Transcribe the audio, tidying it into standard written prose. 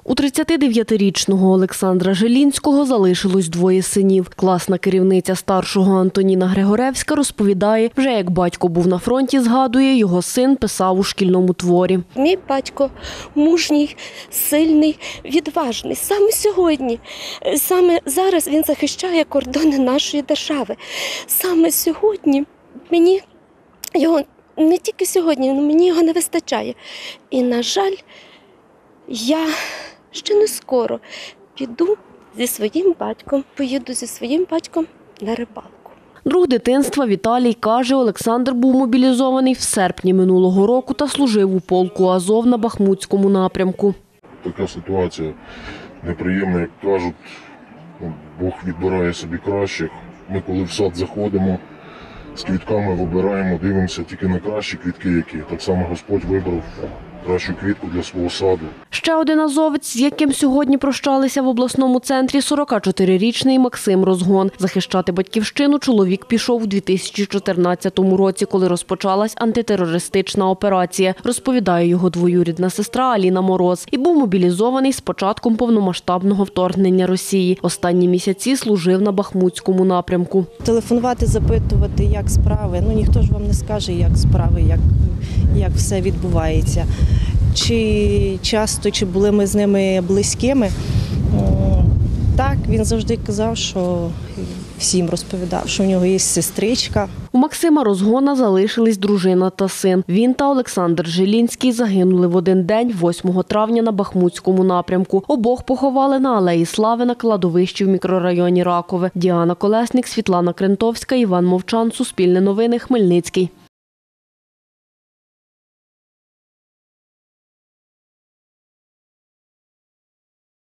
У 39-річного Олександра Желінського залишилось двоє синів. Класна керівниця старшого Антоніна Григоревська розповідає, вже як батько був на фронті, згадує, його син писав у шкільному творі. Мій батько мужній, сильний, відважний. Саме сьогодні, саме зараз він захищає кордони нашої держави. Саме сьогодні мені його, не тільки сьогодні, але мені його не вистачає. І, на жаль, я ще не скоро поїду зі своїм батьком на рибалку. Друг дитинства Віталій каже, Олександр був мобілізований в серпні минулого року та служив у полку Азов на Бахмутському напрямку. Така ситуація неприємна, як кажуть, Бог відбирає собі кращих. Ми коли в сад заходимо, з квітками вибираємо, дивимося тільки на кращі квітки, які. Так само Господь вибрав кращу квітку для свого саду. Ще один азовець, з яким сьогодні прощалися в обласному центрі, 44-річний Максим Розгон. Захищати батьківщину чоловік пішов у 2014 році, коли розпочалась антитерористична операція, розповідає його двоюрідна сестра Аліна Мороз. І був мобілізований з початком повномасштабного вторгнення Росії. Останні місяці служив на Бахмутському напрямку. Телефонувати, запитувати, як справи. Ніхто ж вам не скаже, як справи, як все відбувається. Чи часто, чи були ми з ними близькими. Так, він завжди казав, що всім розповідав, що в нього є сестричка. У Максима Розгона залишились дружина та син. Він та Олександр Желінський загинули в один день, 8 травня, на Бахмутському напрямку. Обох поховали на Алеї Слави на кладовищі в мікрорайоні Ракове. Діана Колесник, Світлана Крентовська, Іван Мовчан, Суспільне новини, Хмельницький.